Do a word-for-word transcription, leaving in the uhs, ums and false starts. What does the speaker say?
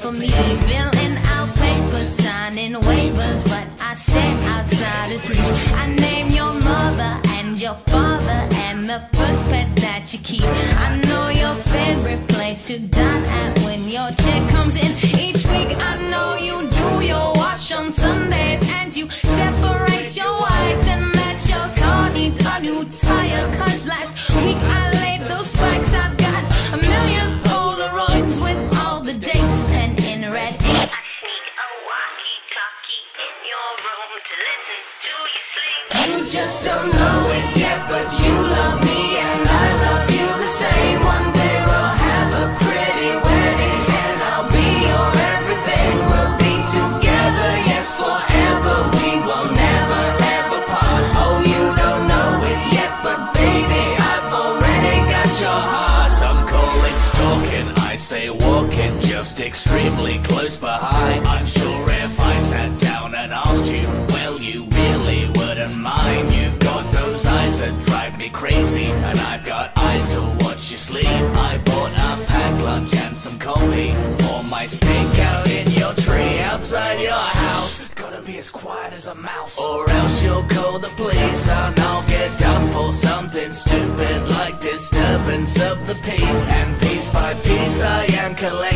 for me, filling out papers, signing waivers, but I stand outside its reach. I name your mother and your father and the first pet that you keep. I know your favorite place to dine at when your check comes in each week. I know you do your wash on Sundays and you separate your whites and that your car needs a new tire. Cause last week I laid those spikes. I've got a million Polaroids with all the dates and in red ink. I sneak a walkie-talkie in your room to listen to you sleep. You just don't know it yet, but you love me and I love you the same. One day we'll have a pretty wedding and I'll be your everything. We'll be together, yes, forever. We will never ever part. Oh, you don't know it yet, but baby, I've already got your heart. Some call it stalking, I say walking, just extremely close behind. I'm sure if I sat down and asked you, well, you really wouldn't mind. You've got those eyes that drive me crazy, and I've got eyes to watch you sleep. I bought a packed lunch and some coffee for my snake out in your tree outside your house. Gotta be as quiet as a mouse, or else you'll call the police and I'll get done for something stupid like disturbance of the peace. And piece by piece I am collecting